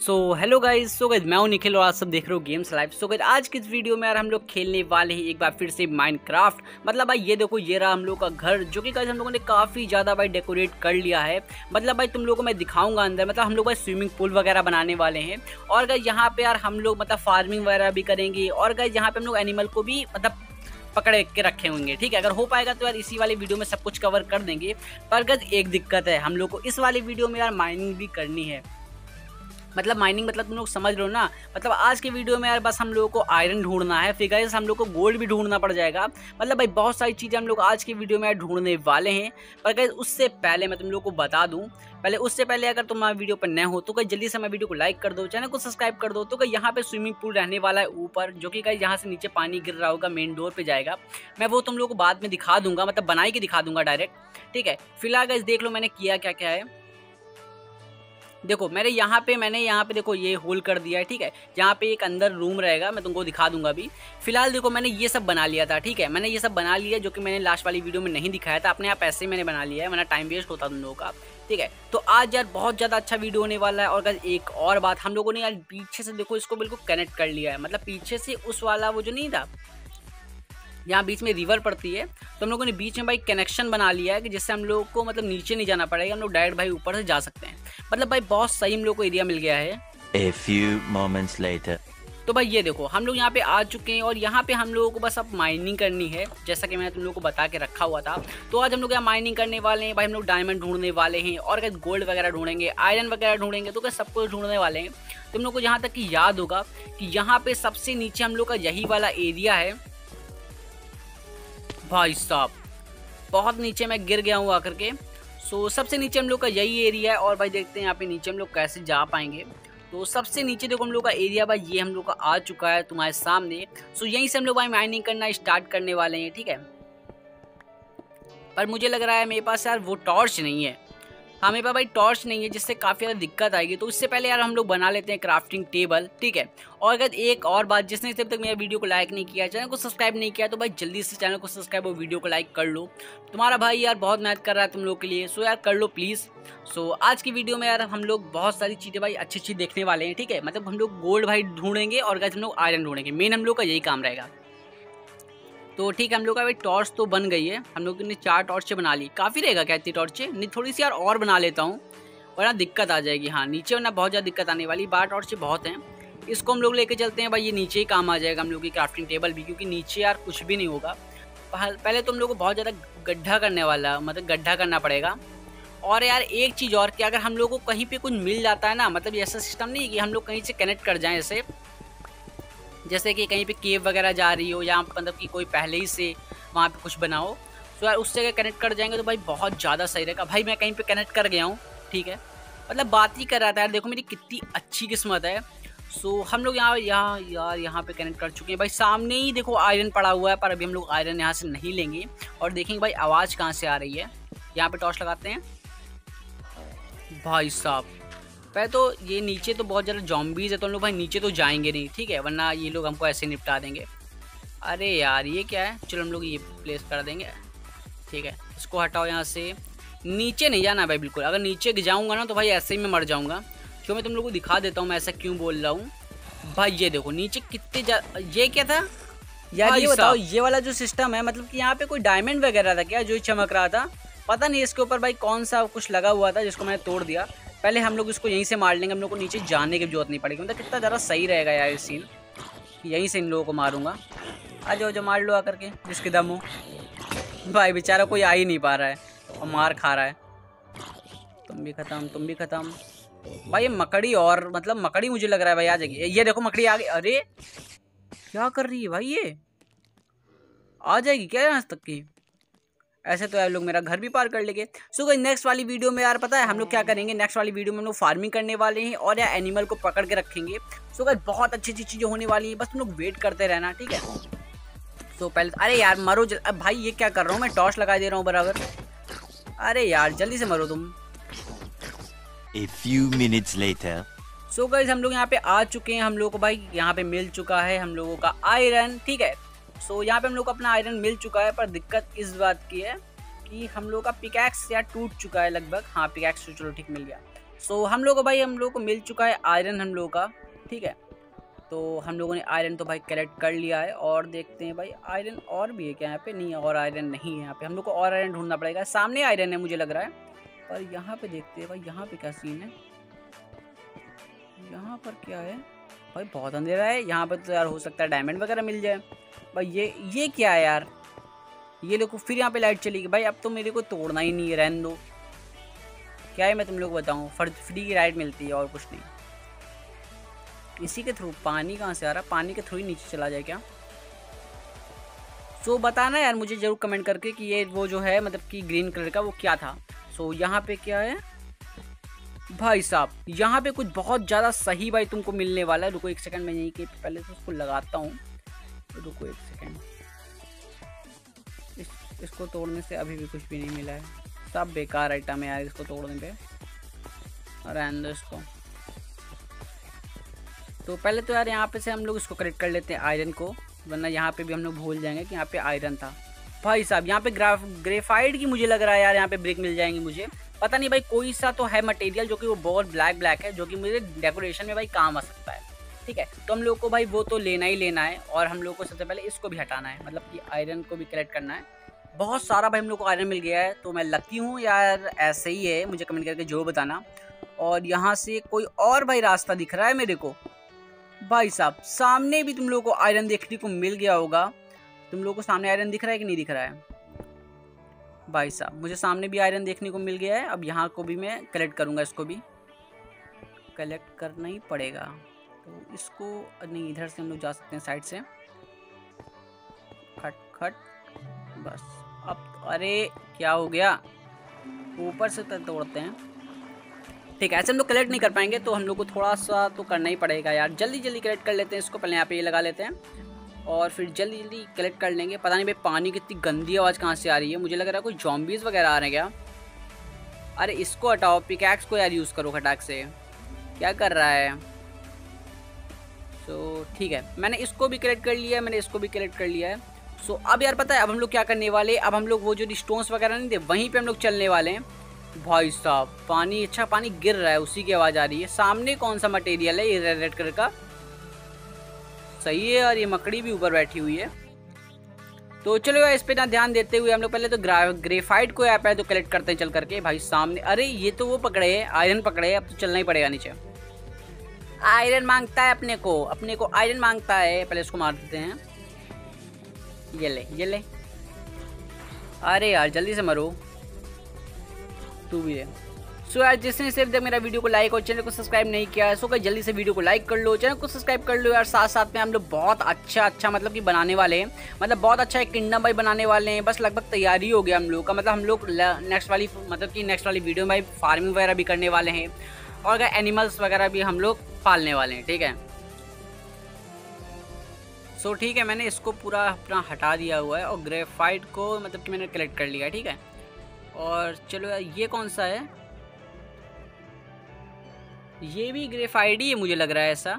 Hello guys. Guys मैं हूं निखिल और आप सब देख रहे हो गेम्स लाइव। गाइस आज की इस वीडियो में यार हम लोग खेलने वाले हैं एक बार फिर से माइनक्राफ्ट। मतलब भाई ये देखो, ये रहा हम लोग का घर, जो कि गाइस हम लोगों ने काफ़ी ज़्यादा भाई डेकोरेट कर लिया है। मतलब भाई तुम लोगों को मैं दिखाऊंगा अंदर। मतलब हम लोग भाई स्विमिंग पूल वगैरह बनाने वाले हैं। और गाइस यहाँ पे यार हम लोग मतलब फार्मिंग वगैरह भी करेंगे। और गाइस यहाँ पे हम लोग एनिमल को भी मतलब पकड़ के रखे होंगे। ठीक है, अगर हो पाएगा तो यार इसी वाली वीडियो में सब कुछ कवर कर देंगे। पर गाइस एक दिक्कत है, हम लोग को इस वाली वीडियो में यार माइनिंग भी करनी है। मतलब माइनिंग मतलब तुम लोग समझ रहे हो ना। मतलब आज के वीडियो में यार बस हम लोगों को आयरन ढूंढना है, फिर गाइस हम लोग को गोल्ड भी ढूंढना पड़ जाएगा। मतलब भाई बहुत सारी चीज़ें हम लोग आज की वीडियो में यार ढूंढने वाले हैं। पर गाइस उससे पहले मैं तुम लोग को बता दूं, उससे पहले अगर तुम हमारे वीडियो पर नए हो तो गाइस जल्दी से हमारे वीडियो को लाइक कर दो, चैनल को सब्सक्राइब कर दो। तो गाइस यहाँ पे स्विमिंग पूल रहने वाला है ऊपर, जो कि गाइस यहाँ से नीचे पानी गिर रहा होगा, मेन डोर पे जाएगा। मैं वो तुम लोग को बाद में दिखा दूंगा, मतलब बनाई के दिखा दूंगा डायरेक्ट। ठीक है, फिलहाल गाइस देख लो मैंने किया क्या क्या है। देखो मैंने यहाँ पे देखो ये होल कर दिया है। ठीक है, यहाँ पे एक अंदर रूम रहेगा, मैं तुमको दिखा दूंगा अभी। फिलहाल देखो मैंने ये सब बना लिया था। ठीक है, मैंने ये सब बना लिया, जो कि मैंने लास्ट वाली वीडियो में नहीं दिखाया था। अपने आप ऐसे मैंने बना लिया है, वरना टाइम वेस्ट होता तुम लोगों का। ठीक है, तो आज यार बहुत ज़्यादा अच्छा वीडियो होने वाला है। और गाइस एक और बात, हम लोगों ने यार पीछे से देखो इसको बिल्कुल कनेक्ट कर लिया है। मतलब पीछे से उस वाला वो जो नहीं था, यहाँ बीच में रिवर पड़ती है, तो हम लोगों ने बीच में भाई कनेक्शन बना लिया है कि जिससे हम लोग को मतलब नीचे नहीं जाना पड़ेगा, हम लोग डायरेक्ट भाई ऊपर से जा सकते हैं। मतलब भाई बहुत सही हम लोग को एरिया मिल गया है। A few moments later. तो भाई ये देखो हम लोग यहाँ पे आ चुके हैं और यहाँ पे हम लोगों को बस अब माइनिंग करनी है, जैसा कि मैंने तुम लोगों को बता के रखा हुआ था। तो आज हम लोग यहाँ माइनिंग करने वाले हैं भाई। हम लोग डायमंड ढूंढने वाले हैं और क्या गोल्ड वगैरह ढूंढेंगे, आयरन वगैरह ढूंढेंगे, तो क्या सब कुछ ढूंढने वाले हैं। तुम लोग को यहाँ तक कि याद होगा कि यहाँ पे सबसे नीचे हम लोग का यही वाला एरिया है। भाई साहब बहुत नीचे मैं गिर गया हूँ आकर के। सबसे नीचे हम लोग का यही एरिया है। और भाई देखते हैं यहाँ पे नीचे हम लोग कैसे जा पाएंगे। तो सबसे नीचे देखो हम लोग का एरिया भाई ये हम लोग का आ चुका है तुम्हारे सामने। यहीं से हम लोग भाई माइनिंग करना स्टार्ट करने वाले हैं। ठीक है, पर मुझे लग रहा है मेरे पास यार वो टॉर्च नहीं है। हाँ मेरे पास भाई टॉर्च नहीं है, जिससे काफ़ी ज़्यादा दिक्कत आएगी। तो इससे पहले यार हम लोग बना लेते हैं क्राफ्टिंग टेबल। ठीक है, और अगर एक और बात, जिसने जब तक मेरे वीडियो को लाइक नहीं किया, चैनल को सब्सक्राइब नहीं किया, तो भाई जल्दी से चैनल को सब्सक्राइब और वीडियो को लाइक कर लो। तुम्हारा भाई यार बहुत मेहनत कर रहा है तुम लोग के लिए, यार कर लो प्लीज़। आज की वीडियो में यार हम लोग बहुत सारी चीज़ें भाई अच्छी अच्छी देखने वाले हैं। ठीक है, मतलब हम लोग गोल्ड भाई ढूंढेंगे और गाइस हम लोग आयरन ढूंढेंगे, मेन हम लोग का यही काम रहेगा। तो ठीक है, हम लोग का भाई टॉर्च तो बन गई है। हम लोग ने 4 टॉर्चें बना ली, काफ़ी रहेगा क्या इतनी टॉर्चें? नहीं, थोड़ी सी यार और बना लेता हूँ वरना दिक्कत आ जाएगी। हाँ नीचे वरना बहुत ज़्यादा दिक्कत आने वाली। 12 टॉर्चें बहुत हैं, इसको हम लोग लेके चलते हैं भाई। ये नीचे ही काम आ जाएगा हम लोग की क्राफ्टिंग टेबल भी, क्योंकि नीचे यार कुछ भी नहीं होगा। पहले तो हम लोग को बहुत ज़्यादा गड्ढा करने वाला, मतलब गड्ढा करना पड़ेगा। और यार एक चीज़ और कि अगर हम लोग को कहीं पर कुछ मिल जाता है ना, मतलब ऐसा सिस्टम नहीं कि हम लोग कहीं से कनेक्ट कर जाएँ, जैसे कि कहीं पे केव वगैरह जा रही हो, या मतलब कि कोई पहले ही से वहाँ पे कुछ बनाओ, तो यार उससे अगर कनेक्ट कर जाएंगे तो भाई बहुत ज़्यादा सही रहेगा। भाई मैं कहीं पे कनेक्ट कर गया हूँ। ठीक है, मतलब बात ही कर रहा था यार, देखो मेरी कितनी अच्छी किस्मत है। हम लोग यहाँ पे कनेक्ट कर चुके हैं भाई। सामने ही देखो आयरन पड़ा हुआ है, पर अभी हम लोग आयरन यहाँ से नहीं लेंगे। और देखेंगे भाई आवाज़ कहाँ से आ रही है। यहाँ पे टॉर्च लगाते हैं भाई साहब। पहले तो ये नीचे तो बहुत ज़्यादा जॉम्बीज़ है, तो हम लोग भाई नीचे तो जाएंगे नहीं। ठीक है, वरना ये लोग हमको ऐसे निपटा देंगे। अरे यार ये क्या है, चलो हम लोग ये प्लेस कर देंगे। ठीक है, इसको हटाओ यहाँ से। नीचे नहीं जाना भाई बिल्कुल, अगर नीचे जाऊँगा ना तो भाई ऐसे ही मैं मर जाऊँगा। क्यों, मैं तुम लोग को दिखा देता हूँ मैं ऐसा क्यों बोल रहा हूँ। भाई ये देखो नीचे कितने ये क्या था यार, ये बताओ। ये वाला जो सिस्टम है, मतलब कि यहाँ पे कोई डायमंड वगैरह था क्या जो चमक रहा था? पता नहीं, इसके ऊपर भाई कौन सा कुछ लगा हुआ था जिसको मैंने तोड़ दिया। पहले हम लोग इसको यहीं से मार लेंगे, हम लोग को नीचे जाने की जरूरत नहीं पड़ेगी। मतलब कितना ज़्यादा सही रहेगा यार ये सीन, यहीं से इन लोगों को मारूंगा। आ जाओ जो मार लो आकर के जिसके दम हो। भाई बेचारा कोई आ ही नहीं पा रहा है और मार खा रहा है। तुम भी ख़त्म, तुम भी ख़त्म। भाई ये मकड़ी, और मतलब मकड़ी मुझे लग रहा है भाई आ जाएगी। ये देखो मकड़ी आ गई। अरे क्या कर रही है भाई, ये आ जाएगी क्या यहाँ तक की? ऐसे तो यार लोग मेरा घर भी पार कर लेंगे। गाइस नेक्स्ट वाली वीडियो में यार पता है हम लोग क्या करेंगे? नेक्स्ट वाली वीडियो में हम लोग फार्मिंग करने वाले हैं और यार एनिमल को पकड़ के रखेंगे। गाइस बहुत अच्छी अच्छी चीज़ें होने वाली है, बस तुम लोग वेट करते रहना। ठीक है, पहले अरे यार मरो अब भाई ये क्या कर रहा हूँ मैं, टॉर्च लगा दे रहा हूँ बराबर। अरे यार जल्दी से मरो तुम। A few minutes later. Guys हम लोग यहाँ पे आ चुके हैं। हम लोग को भाई यहाँ पे मिल चुका है हम लोगों का आयरन। ठीक है, यहाँ पे हम लोग को अपना आयरन मिल चुका है, पर दिक्कत इस बात की है कि हम लोग का पिकैक्स यार टूट चुका है लगभग। हाँ पिकैक्स तो चलो ठीक मिल गया। सो हम लोग को भाई हम लोग को मिल चुका है आयरन हम लोगों का, ठीक है। तो हम लोगों ने आयरन तो भाई कलेक्ट कर लिया है और देखते हैं भाई आयरन और भी है क्या यहाँ पे। नहीं, और आयरन नहीं है यहाँ पे, हम लोग को और आयरन ढूंढना पड़ेगा। सामने आयरन है मुझे लग रहा है, पर यहाँ पे देखते हैं भाई यहाँ पे क्या सीन है। यहाँ पर क्या है भाई, बहुत अंधेरा है यहाँ पर। तो यार हो सकता है डायमंड वगैरह मिल जाए भाई। ये क्या है यार, ये लोग फिर यहाँ पे लाइट चली गई भाई। अब तो मेरे को तोड़ना ही नहीं है, रहने दो। क्या है मैं तुम लोग को बताऊँ, फ्री की लाइट मिलती है और कुछ नहीं। इसी के थ्रू पानी कहाँ से आ रहा, पानी के थ्रू ही नीचे चला जाए क्या। सो बताना यार मुझे जरूर कमेंट करके कि ये वो जो है मतलब कि ग्रीन कलर का वो क्या था। सो यहाँ पे क्या है भाई साहब, यहाँ पे कुछ बहुत ज़्यादा सही भाई तुमको मिलने वाला है। रुको एक सेकंड, मैं यहीं के पहले तो उसको लगाता हूँ। रुको एक सेकंड, इसको तोड़ने से अभी भी कुछ भी नहीं मिला है, सब बेकार आइटम है यार इसको तोड़ने पे। रहने दो इसको। तो पहले तो यार यहाँ पे से हम लोग इसको कलेक्ट कर लेते हैं आयरन को, वरना यहाँ पे भी हम लोग भूल जाएंगे कि यहाँ पे आयरन था। भाई साहब यहाँ पे ग्रेफाइट की मुझे लग रहा है यार यहाँ पे ब्रिक मिल जाएंगी मुझे, पता नहीं भाई। कोई सा तो है मटेरियल जो कि वो बहुत ब्लैक है, जो कि मुझे डेकोरेशन में भाई काम आ सकता है, ठीक है। तो हम लोग को भाई वो तो लेना ही लेना है, और हम लोग को सबसे पहले इसको भी हटाना है, मतलब कि आयरन को भी कलेक्ट करना है। बहुत सारा भाई हम लोग को आयरन मिल गया है, तो मैं लकी हूँ यार ऐसे ही है, मुझे कमेंट करके जो बताना। और यहाँ से कोई और भाई रास्ता दिख रहा है मेरे को भाई साहब। सामने भी तुम लोगों को आयरन देखने को मिल गया होगा। तुम लोगों को सामने आयरन दिख रहा है कि नहीं दिख रहा है भाई साहब। मुझे सामने भी आयरन देखने को मिल गया है। अब यहाँ को भी मैं कलेक्ट करूँगा, इसको भी कलेक्ट करना ही पड़ेगा। तो इसको नहीं, इधर से हम लोग जा सकते हैं साइड से, खट खट बस। अब अरे क्या हो गया, ऊपर से तोड़ते हैं, ठीक है। ऐसे हम लोग कलेक्ट नहीं कर पाएंगे, तो हम लोग को थोड़ा सा तो करना ही पड़ेगा यार। जल्दी जल्दी कलेक्ट कर लेते हैं इसको, पहले यहाँ पे ये लगा लेते हैं और फिर जल्दी जल्दी कलेक्ट कर लेंगे। पता नहीं भाई पानी कितनी गंदी आवाज़ कहाँ से आ रही है, मुझे लग रहा है कोई जॉम्बीज़ वगैरह आ रहे हैं क्या। अरे इसको हटाओ, पिकैक्स को यार यूज़ करो खटाक से, क्या कर रहा है। सो ठीक है, मैंने इसको भी कलेक्ट कर लिया है, मैंने इसको भी कलेक्ट कर लिया है। सो अब यार पता है अब हम लोग क्या करने वाले, अब हम लोग वो जो स्टोन्स वगैरह नहीं थे वहीं पे हम लोग चलने वाले हैं। भाई साहब पानी, अच्छा पानी गिर रहा है, उसी की आवाज़ आ रही है। सामने कौन सा मटेरियल है, ये रेड कलर का, सही है यार। ये मकड़ी भी ऊपर बैठी हुई है। तो चलो यार इस पे ना ध्यान देते हुए हम लोग पहले तो ग्रेफाइट को यहाँ पे तो कलेक्ट करते हैं चल करके भाई सामने। अरे ये तो वो पकड़े है, आयरन पकड़े है, अब तो चलना ही पड़ेगा नीचे। आयरन मांगता है अपने को आयरन मांगता है। पहले इसको मार देते हैं, ये ले। अरे यार जल्दी से मरो, तू भी है। सो यार जिसने सिर्फ तक मेरा वीडियो को लाइक और चैनल को सब्सक्राइब नहीं किया है, सो गाइस जल्दी से वीडियो को लाइक कर लो, चैनल को सब्सक्राइब कर लो यार। साथ साथ में हम लोग बहुत अच्छा मतलब कि बनाने वाले हैं, मतलब बहुत अच्छा एक किंगडम भाई बनाने वाले हैं। बस लगभग तैयारी हो गया हम लोग का, मतलब हम लोग नेक्स्ट वाली वीडियो में भाई फार्मिंग वगैरह भी करने वाले हैं, और अगर एनिमल्स वगैरह भी हम लोग पालने वाले हैं, ठीक है। सो ठीक है, मैंने इसको पूरा अपना हटा दिया हुआ है और ग्रेफाइट को मतलब कि मैंने कलेक्ट कर लिया है, ठीक है। और चलो यार ये कौन सा है, ये भी ग्रेफाइट ही है मुझे लग रहा है ऐसा।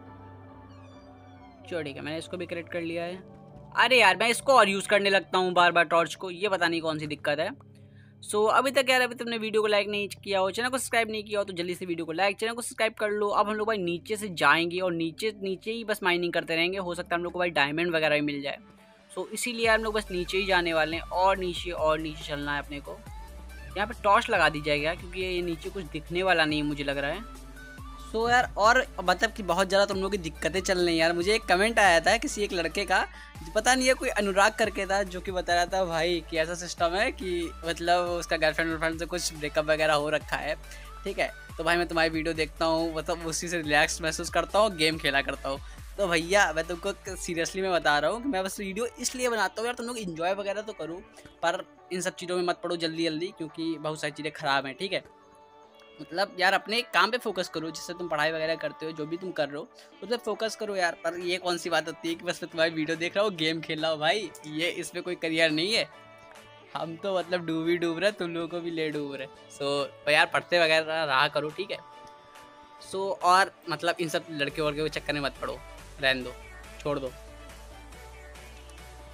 चलो ठीक है, मैंने इसको भी कलेक्ट कर लिया है। अरे यार मैं इसको और यूज़ करने लगता हूँ बार बार टॉर्च को, ये पता नहीं कौन सी दिक्कत है। सो अभी तक यार अभी तुमने वीडियो को लाइक नहीं किया हो, चैनल को सब्सक्राइब नहीं किया हो, तो जल्दी से वीडियो को लाइक, चैनल को सब्सक्राइब कर लो। अब हम लोग भाई नीचे से जाएंगे और नीचे ही बस माइनिंग करते रहेंगे। हो सकता है हम लोग को भाई डायमंड वगैरह भी मिल जाए। सो इसीलिए हम लोग बस नीचे ही जाने वाले हैं, और नीचे चलना है अपने को। यहाँ पे टॉर्च लगा दी जाएगा क्योंकि ये नीचे कुछ दिखने वाला नहीं मुझे लग रहा है। सो यार और मतलब कि बहुत ज़्यादा तुम लोगों की दिक्कतें चल रही हैं यार। मुझे एक कमेंट आया था किसी एक लड़के का, पता नहीं है कोई अनुराग करके था, जो कि बता रहा था भाई कि ऐसा सिस्टम है कि मतलब उसका गर्लफ्रेंड से कुछ ब्रेकअप वगैरह हो रखा है, ठीक है। तो भाई मैं तुम्हारी वीडियो देखता हूँ, मतलब उसी से रिलैक्स महसूस करता हूँ, गेम खेला करता हूँ। तो भैया मैं तुमको सीरियसली मैं बता रहा हूँ कि मैं बस वीडियो इसलिए बनाता हूँ यार, तुम लोग इन्जॉय वगैरह तो करो, पर इन सब चीज़ों में मत पड़ो जल्दी, क्योंकि बहुत सारी चीज़ें ख़राब हैं, ठीक है। मतलब यार अपने काम पे फोकस करो, जिससे तुम पढ़ाई वगैरह करते हो, जो भी तुम कर रहे हो उस पर फोकस करो यार। पर ये कौन सी बात होती है कि बस मैं तुम्हारी वीडियो देख रहा हूँ, गेम खेल रहा हूँ, भाई ये इसमें कोई करियर नहीं है। हम तो मतलब डूब रहे, तुम लोगों को भी ले डूब रहे। सो यार पढ़ते वगैरह रहा करो, ठीक है। सो और मतलब इन सब लड़के वड़के के चक्कर में मत पड़ो, रहने दो, छोड़ दो।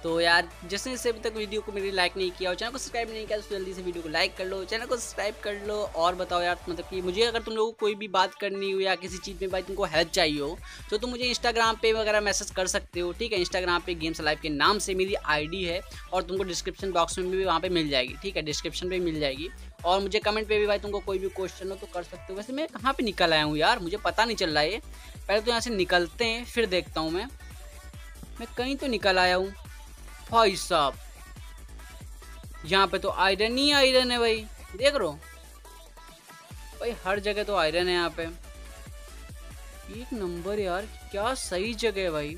तो यार जिसने इससे अभी तक वीडियो को मेरी लाइक नहीं किया और चैनल को सब्सक्राइब नहीं किया तो जल्दी से वीडियो को लाइक कर लो, चैनल को सब्सक्राइब कर लो। और बताओ यार मतलब कि मुझे अगर तुम लोगों को कोई भी बात करनी हो या किसी चीज़ में भाई तुमको हेल्प चाहिए हो तो तुम मुझे इंस्टाग्राम पे वगैरह मैसेज कर सकते हो, ठीक है। इंस्टाग्राम पे गेम्स लाइव के नाम से मेरी आईडी है और तुमको डिस्क्रिप्शन बॉक्स में भी वहाँ पे मिल जाएगी, ठीक है, डिस्क्रिप्शन पे मिल जाएगी। और मुझे कमेंट पे भी भाई तुमको कोई भी क्वेश्चन हो तो कर सकते हो। वैसे मैं कहाँ पे निकल आया हूँ यार, मुझे पता नहीं चल रहा है। पहले तो यहाँ से निकलते हैं फिर देखता हूँ मैं कहीं तो निकल आया हूँ भाई साहब। यहाँ पे तो आयरन ही आयरन है भाई, देख रहे हो भाई, हर जगह तो आयरन है यहाँ पे। एक नंबर यार, क्या सही जगह है भाई।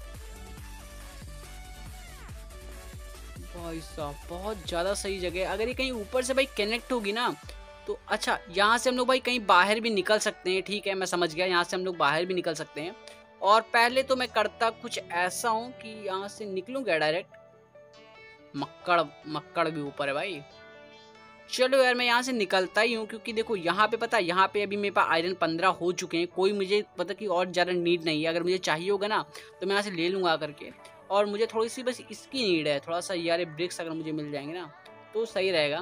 भाई साहब बहुत ज़्यादा सही जगह है। अगर ये कहीं ऊपर से भाई कनेक्ट होगी ना तो अच्छा, यहाँ से हम लोग भाई कहीं बाहर भी निकल सकते हैं, ठीक है, मैं समझ गया, यहाँ से हम लोग बाहर भी निकल सकते हैं। और पहले तो मैं करता कुछ ऐसा हूँ कि यहाँ से निकलूँगा डायरेक्ट। मक्कड़ भी ऊपर है भाई। चलो यार मैं यहाँ से निकलता ही हूँ, क्योंकि देखो यहाँ पे पता है, यहाँ पे अभी मेरे पास आयरन 15 हो चुके हैं। कोई मुझे पता कि और ज़्यादा नीड नहीं है। अगर मुझे चाहिए होगा ना तो मैं यहाँ से ले लूँगा आकर के। और मुझे थोड़ी सी बस इसकी नीड है, थोड़ा सा यार ब्रिक्स अगर मुझे मिल जाएंगे ना तो सही रहेगा।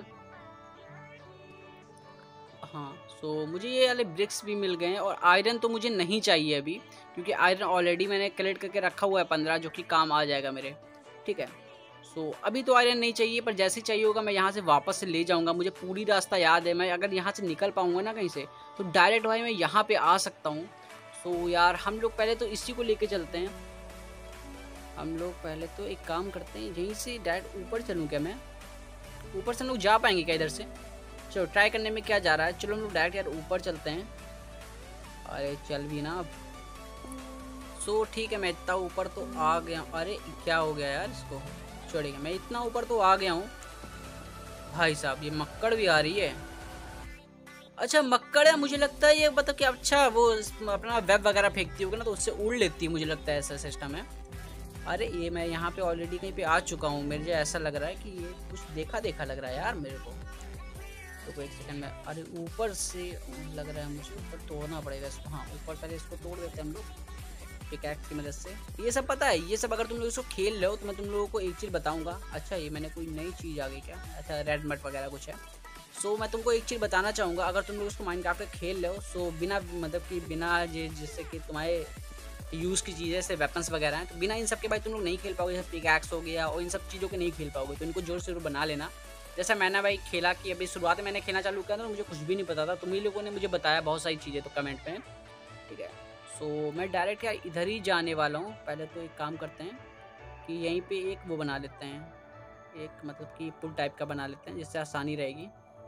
हाँ सो मुझे ये वाले ब्रिक्स भी मिल गए हैं। और आयरन तो मुझे नहीं चाहिए अभी, क्योंकि आयरन ऑलरेडी मैंने कलेक्ट करके रखा हुआ है 15, जो कि काम आ जाएगा मेरे, ठीक है। सो अभी तो आयरन नहीं चाहिए, पर जैसे चाहिए होगा मैं यहाँ से वापस से ले जाऊँगा। मुझे पूरी रास्ता याद है, मैं अगर यहाँ से निकल पाऊँगा ना कहीं से तो डायरेक्ट भाई मैं यहाँ पे आ सकता हूँ। सो यार हम लोग पहले तो इसी को लेके चलते हैं। हम लोग पहले तो एक काम करते हैं, यहीं से डायरेक्ट ऊपर चलूँ क्या मैं? ऊपर से हम लोग जा पाएंगे क्या इधर से? चलो ट्राई करने में क्या जा रहा है। चलो हम लोग डायरेक्ट यार ऊपर चलते हैं। अरे चल भी ना अब। सो ठीक है, मैं इतना ऊपर तो आ गया। अरे क्या हो गया यार, इसको छोड़ेगा। मैं इतना ऊपर तो आ गया हूँ भाई साहब। ये मक्कड़ भी आ रही है। अच्छा मक्कड़ है, मुझे लगता है ये मतलब कि अच्छा वो अपना वेब वगैरह फेंकती होगी ना तो उससे उड़ लेती है, मुझे लगता है ऐसा सिस्टम है। अरे ये मैं यहाँ पे ऑलरेडी कहीं पे आ चुका हूँ। मुझे ऐसा लग रहा है कि ये कुछ देखा देखा लग रहा है यार मेरे को। तो एक सेकंड में, अरे ऊपर से लग रहा है मुझे, ऊपर तोड़ना पड़ेगा इसको। हाँ ऊपर पहले इसको तोड़ देते हैं हम लोग पिकैक्स की मदद से। ये सब पता है, ये सब अगर तुम लोग इसको खेल रहे हो तो मैं तुम लोगों को एक चीज़ बताऊंगा। अच्छा ये मैंने कोई नई चीज़ आ गई क्या? अच्छा रेड मट वगैरह कुछ है। सो मैं तुमको एक चीज़ बताना चाहूँगा, अगर तुम लोग उसको माइनक्राफ्ट में खेल रहे हो सो बिना मतलब कि बिना जिससे कि तुम्हारे यूज़ की चीज़ें जैसे वेपन्स वगैरह हैं, तो बिना इन सब के भाई तुम लोग नहीं खेल पाओगे। जैसे पिकैक्स हो गया और इन सब चीज़ों के नहीं खेल पाओगे, तो इनको जोर से बना लेना। जैसा मैंने भाई खेला कि अभी शुरुआत में मैंने खेलना चालू किया था, मुझे कुछ भी नहीं पता था। तुम ही लोगों ने मुझे बताया बहुत सारी चीज़ें तो कमेंट में, ठीक है। सो मैं डायरेक्ट यार इधर ही जाने वाला हूँ। पहले तो एक काम करते हैं कि यहीं पे एक वो बना लेते हैं, एक मतलब कि पुल टाइप का बना लेते हैं जिससे आसानी रहेगी,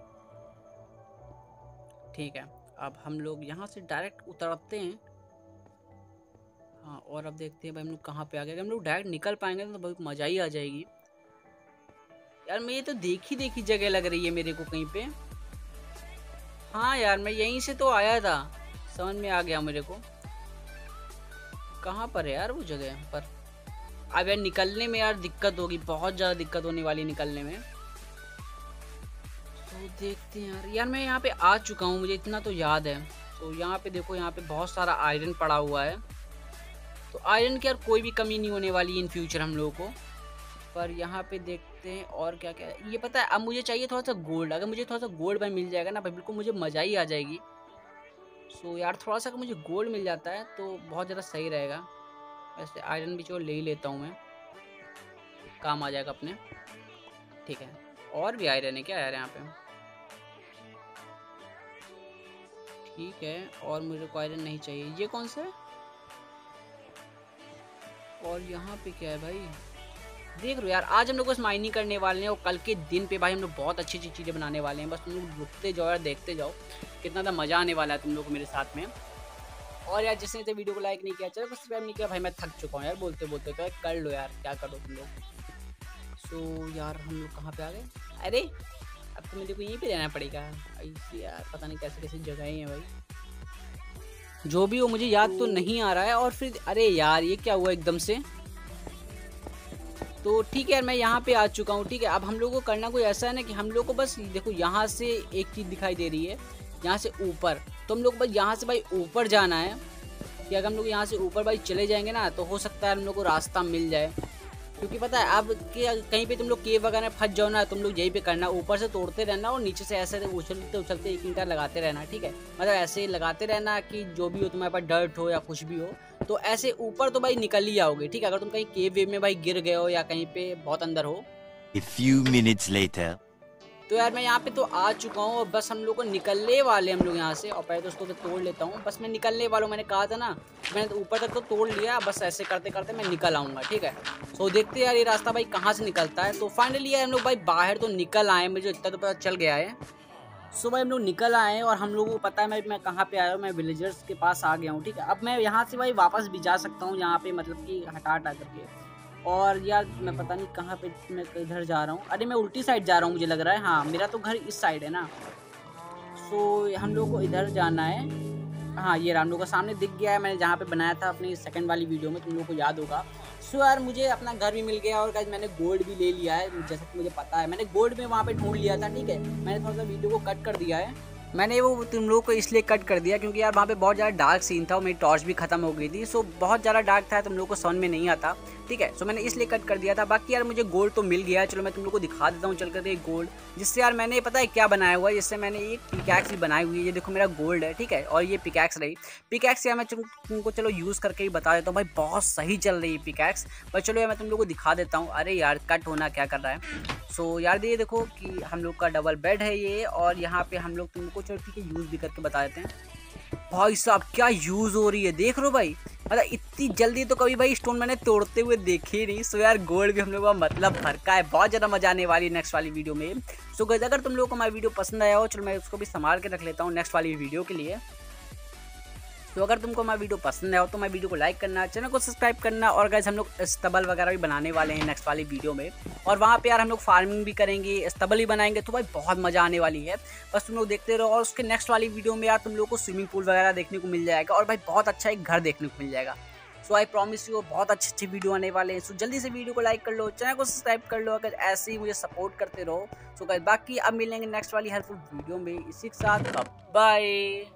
ठीक है। अब हम लोग यहाँ से डायरेक्ट उतरते हैं। हाँ और अब देखते हैं भाई हम लोग कहाँ पे आ गए। हम लोग डायरेक्ट निकल पाएंगे तो बहुत मज़ा ही आ जाएगी यार। मैं ये तो देखी जगह लग रही है मेरे को कहीं पे। हाँ यार मैं यहीं से तो आया था, समझ में आ गया मेरे को। कहाँ पर है यार वो जगह पर? अब यार निकलने में यार दिक्कत होगी, बहुत ज़्यादा दिक्कत होने वाली निकलने में। तो देखते हैं यार मैं यहाँ पे आ चुका हूँ, मुझे इतना तो याद है। तो यहाँ पे देखो, यहाँ पे बहुत सारा आयरन पड़ा हुआ है। तो आयरन की यार कोई भी कमी नहीं होने वाली इन फ्यूचर हम लोगों को। पर यहाँ पे देखते हैं और क्या क्या है। ये पता है अब मुझे चाहिए थोड़ा सा गोल्ड। अगर मुझे थोड़ा सा गोल्ड भाई मिल जाएगा ना भाई, बिल्कुल मुझे मज़ा ही आ जाएगी। सो यार थोड़ा सा अगर मुझे गोल्ड मिल जाता है तो बहुत ज़्यादा सही रहेगा। वैसे आयरन भी जो ले ही लेता हूँ मैं, काम आ जाएगा अपने, ठीक है। और भी आयरन है क्या यार यहाँ पे? ठीक है, और मुझे को आयरन नहीं चाहिए। ये कौन सा है? और यहाँ पे क्या है भाई? देख लो यार, आज हम लोग बस माइनिंग करने वाले हैं और कल के दिन पे भाई हम लोग बहुत अच्छी अच्छी चीज़ें बनाने वाले हैं। बस तुम लोग रुकते जाओ यार, देखते जाओ कितना ज़्यादा मज़ा आने वाला है तुम लोग को मेरे साथ में। और यार जिसने तो वीडियो को लाइक नहीं किया, चलो सब्सक्राइब नहीं किया भाई, मैं थक चुका हूँ यार बोलते बोलते। तो कर लो यार, क्या करो तुम लोग। सो यार हम लोग कहाँ पे आ गए? अरे अब तो मेरे को यहीं पे रहना पड़ेगा ऐसे यार, पता नहीं कैसे कैसे जगह हैं भाई। जो भी हो मुझे याद तो नहीं आ रहा है। और फिर अरे यार ये क्या हुआ एकदम से? तो ठीक है यार मैं यहाँ पे आ चुका हूँ, ठीक है। अब हम लोग को करना कोई ऐसा है ना कि हम लोग को बस देखो यहाँ से एक चीज़ दिखाई दे रही है, यहाँ से ऊपर। तो हम लोग बस यहाँ से भाई ऊपर जाना है कि अगर हम लोग यहाँ से ऊपर भाई चले जाएंगे ना तो हो सकता है हम लोग को रास्ता मिल जाए। क्योंकि पता है अब कि कहीं पे तुम लोग केव वगैरह फंस जाओ ना, तुम लोग यही पे करना, ऊपर से तोड़ते रहना और नीचे से ऐसे उछलते उछलते एक ईंटा लगाते रहना, ठीक है। मतलब ऐसे लगाते रहना कि जो भी हो तुम्हारे पास डर्ट हो या कुछ भी हो तो ऐसे ऊपर तो भाई निकल ही आओगे, ठीक है। अगर तुम कहीं केव वेव में भाई गिर गए हो या कहीं पे बहुत अंदर हो। A few minutes later. तो यार मैं यहाँ पे तो आ चुका हूँ और बस हम लोग को निकलने वाले हम लोग यहाँ से। और पहले तो उसको तोड़ लेता हूँ, बस मैं निकलने वाला हूँ। मैंने कहा था ना, मैंने तो ऊपर तक तो तोड़ लिया, बस ऐसे करते करते मैं निकल आऊँगा, ठीक है। सो देखते यार ये रास्ता भाई कहाँ से निकलता है। तो फाइनली यार हम लोग भाई बाहर तो निकल आए, मुझे इतना तो पता चल गया है। सो भाई हम लोग निकल आए हैं और हम लोगों को पता है मैं कहाँ पे आया हूँ, मैं विलेजर्स के पास आ गया हूँ, ठीक है। अब मैं यहाँ से भाई वापस भी जा सकता हूँ यहाँ पे, मतलब कि हटा करके। और यार मैं पता नहीं कहाँ पे, मैं इधर जा रहा हूँ। अरे मैं उल्टी साइड जा रहा हूँ मुझे लग रहा है। हाँ मेरा तो घर इस साइड है ना। सो हम लोग को इधर जाना है। हाँ ये हम लोग का सामने दिख गया है, मैंने जहाँ पे बनाया था अपनी सेकंड वाली वीडियो में, तुम लोग को याद होगा। सो यार मुझे अपना घर भी मिल गया और गाइस मैंने गोल्ड भी ले लिया है, जैसा कि मुझे पता है। मैंने गोल्ड में वहाँ पे ढूंढ लिया था, ठीक है। मैंने थोड़ा सा वीडियो को कट कर दिया है। मैंने वो तुम लोग को इसलिए कट कर दिया क्योंकि यार वहाँ पे बहुत ज़्यादा डार्क सीन था और मेरी टॉर्च भी खत्म हो गई थी। सो बहुत ज़्यादा डार्क था, तुम लोग को समझ में नहीं आता, ठीक है। सो मैंने इसलिए कट कर दिया था। बाकी यार मुझे गोल्ड तो मिल गया है। चलो मैं तुम लोग को दिखा देता हूँ चल कर एक गोल्ड, जिससे यार मैंने पता है क्या बनाया हुआ है, जिससे मैंने एक पिकैक्स भी बनाई हुई है। ये देखो मेरा गोल्ड है, ठीक है। और ये पिकैक्स रही। पिकैक्स यार मैं तुमको चलो यूज़ करके ही बता देता हूँ भाई, बहुत सही चल रही है पिकैक्स। पर चलो यार मैं तुम लोग को दिखा देता हूँ। अरे यार कट होना क्या कर रहा है। सो यार ये देखो कि हम लोग का डबल बेड है ये, और यहाँ पे हम लोग तुमको चलो ठीक है यूज़ भी करके बता देते हैं। भाई साहब क्या यूज़ हो रही है देख लो भाई, मतलब इतनी जल्दी तो कभी भाई स्टोन मैंने तोड़ते हुए देखे ही नहीं। सो यार गोल्ड भी हम लोग का मतलब भरका है, बहुत ज़्यादा मजा आने वाली है नेक्स्ट वाली वीडियो में। सो गाइस अगर तुम लोगों को हमारी वीडियो पसंद आया हो, चलो मैं उसको भी संभाल के रख लेता हूँ नेक्स्ट वाली वीडियो के लिए। तो अगर तुमको हमारा वीडियो पसंद आया हो तो हमारी वीडियो को लाइक करना, चैनल को सब्सक्राइब करना। और गाइस हम लोग स्तबल वगैरह भी बनाने वाले हैं नेक्स्ट वाली वीडियो में, और वहाँ पे यार हम लोग फार्मिंग भी करेंगे, स्तबल भी बनाएंगे। तो भाई बहुत मज़ा आने वाली है, बस तुम लोग देखते रहो। और उसके नेक्स्ट वाली वीडियो में यार तुम लोग को स्विमिंग पूल वगैरह देखने को मिल जाएगा, और भाई बहुत अच्छा एक घर देखने को मिल जाएगा। सो आई प्रॉमिस यू बहुत अच्छे वीडियो आने वाले हैं। सो जल्दी से वीडियो को लाइक कर लो, चैनल को सब्सक्राइब कर लो, अगर ऐसे ही मुझे सपोर्ट करते रहो। सो गाइस बाकी अब मिलेंगे नेक्स्ट वाली हेल्पफुल वीडियो में, इसी के साथ बाय।